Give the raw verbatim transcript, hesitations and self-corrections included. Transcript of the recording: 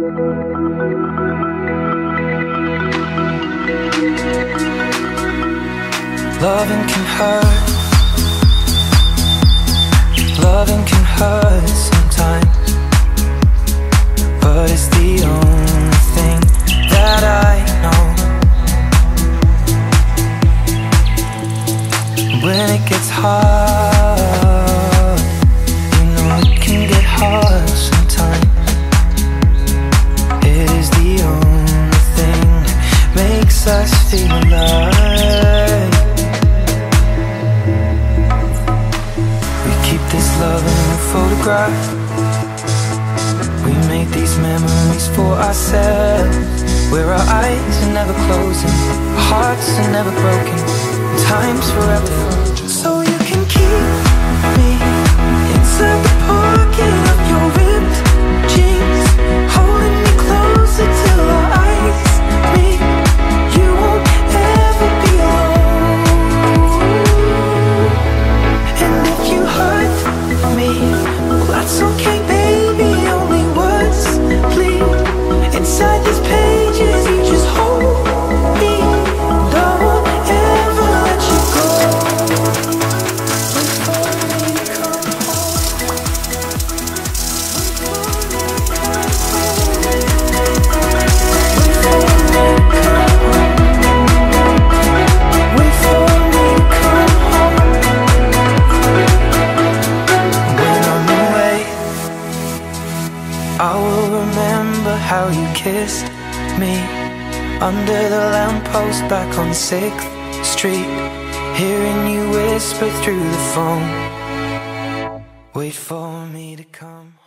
Loving can hurt. Loving can hurt sometimes, but it's the only thing that I know. When it gets hard, you know it can get hard sometimes. It is the only thing that makes us feel alive. This love in a photograph. We make these memories for ourselves, where our eyes are never closing, our hearts are never broken, and time's forever frozen. So you can keep me inside the pocket of your ripped jeans, holding me closer till our eyes meet. You won't ever be alone. And if you hurt me, well, that's okay, baby. Only words bleed inside these pages. You just hold me, don't ever let you go. Wait for me to come home. Wait for me to come home. Wait for me to come home. When I'm away, I will remember how you kissed me under the lamppost back on sixth street, hearing you whisper through the phone. Wait for me to come